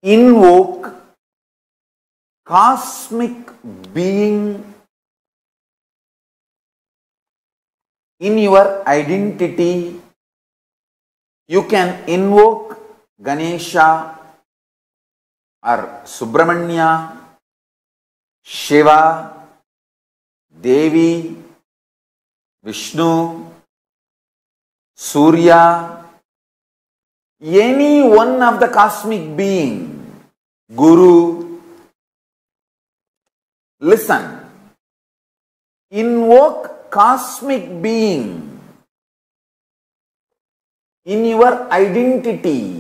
invoke cosmic being in your identity. You can invoke Ganesha or Subramanya, Shiva, Devi, Vishnu, Surya, any one of the cosmic being, Guru. Listen, invoke cosmic being in your identity.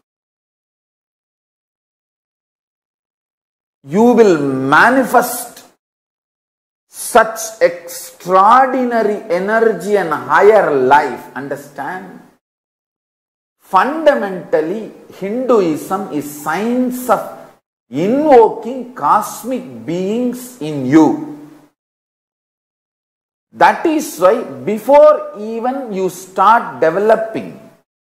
You will manifest such extraordinary energy and higher life. Understand? Fundamentally, Hinduism is science of invoking cosmic beings in you. That is why before even you start developing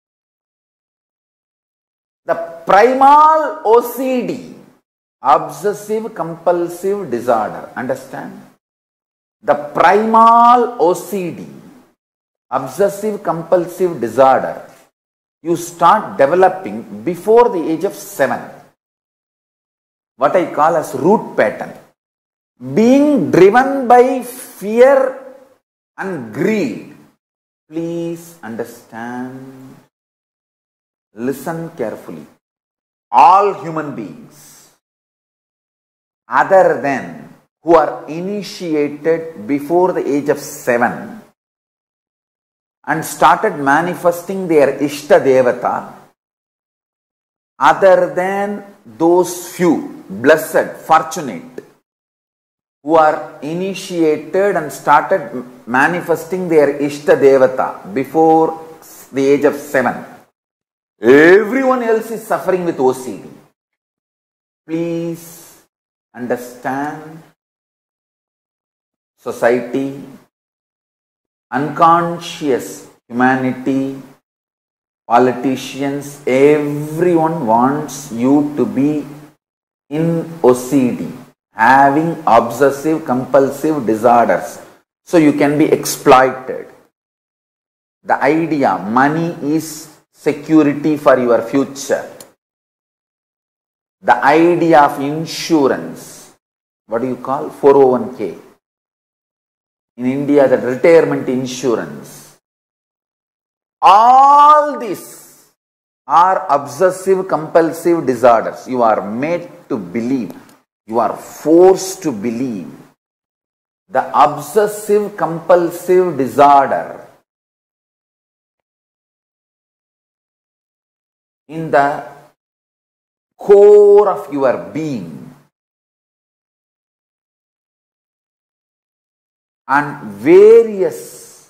the primal OCD, obsessive compulsive disorder, understand? The primal OCD, obsessive compulsive disorder, you start developing before the age of 7. What I call as root pattern. Being driven by fear and greed. Please understand. Listen carefully. All human beings, other than who are initiated before the age of 7 and started manifesting their Ishta Devata, other than those few blessed, fortunate, who are initiated and started manifesting their Ishta Devata before the age of 7, everyone else is suffering with OCD. Please understand. Society, unconscious humanity, politicians, everyone wants you to be in OCD, having obsessive compulsive disorders, so you can be exploited. The idea, money is security for your future. The idea of insurance, what do you call? 401k. In India, the retirement insurance. All these are obsessive compulsive disorders. You are made to believe. You are forced to believe. The obsessive compulsive disorder in the core of your being, and various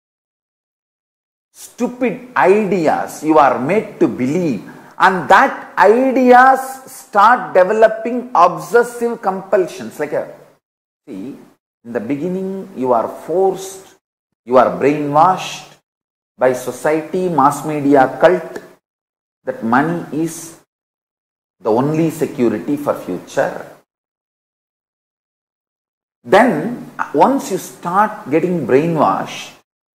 stupid ideas you are made to believe, and that ideas start developing obsessive compulsions. Like see, in the beginning you are forced, you are brainwashed by society, mass media, cult, that money is the only security for future. Then, once you start getting brainwashed,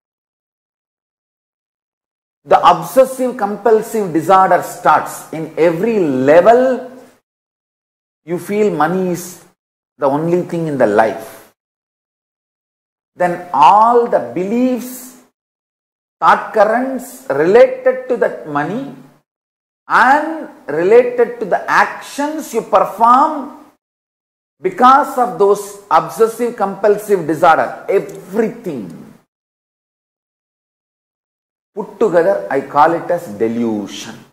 the obsessive compulsive disorder starts. In every level, you feel money is the only thing in the life. Then all the beliefs, thought currents related to that money and related to the actions you perform because of those obsessive compulsive disorder, everything put together, I call it as delusion.